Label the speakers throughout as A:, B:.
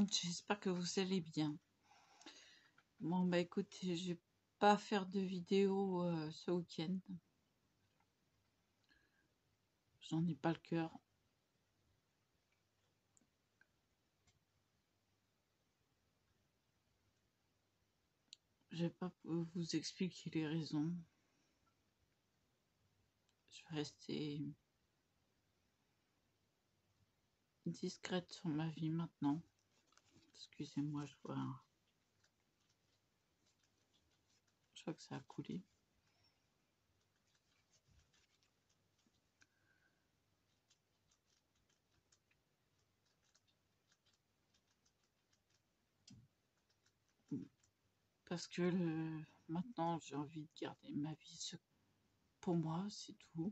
A: monde, j'espère que vous allez bien. Bon bah écoutez, je vais pas faire de vidéo ce week-end. J'en ai pas le cœur. Je vais pas vous expliquer les raisons. Je vais rester discrète sur ma vie maintenant. Excusez-moi, je vois que ça a coulé. Parce que maintenant j'ai envie de garder ma vie pour moi, c'est tout.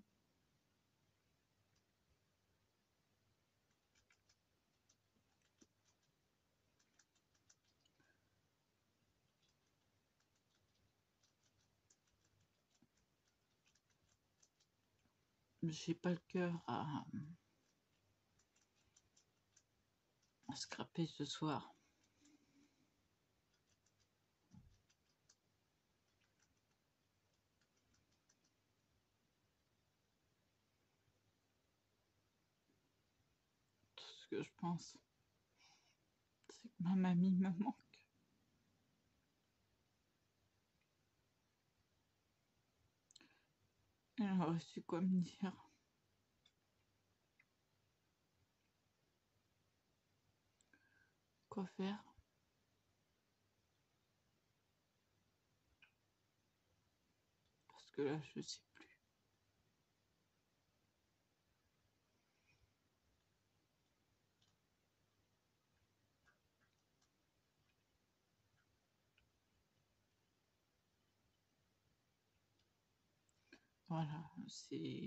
A: J'ai pas le cœur à scraper ce soir. Tout ce que je pense, c'est que ma mamie me manque. Elle aurait su quoi me dire. Quoi faire. Parce que là, je sais plus. Voilà, c'est...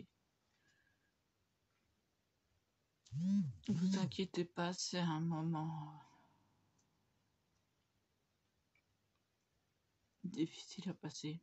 A: Vous inquiétez pas, c'est un moment difficile à passer.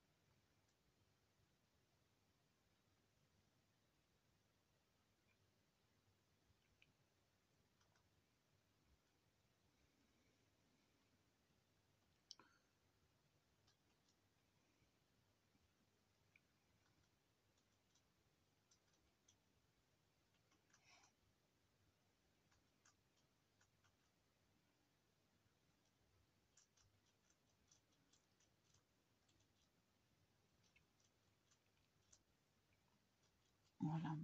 A: Voilà.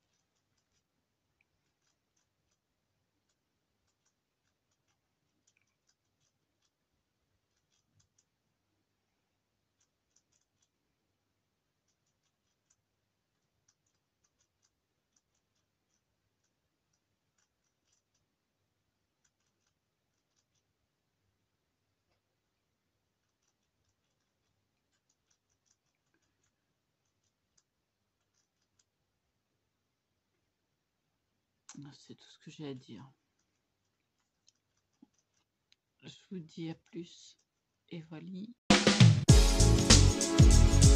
A: C'est tout ce que j'ai à dire. Je vous dis à plus. Et voilà.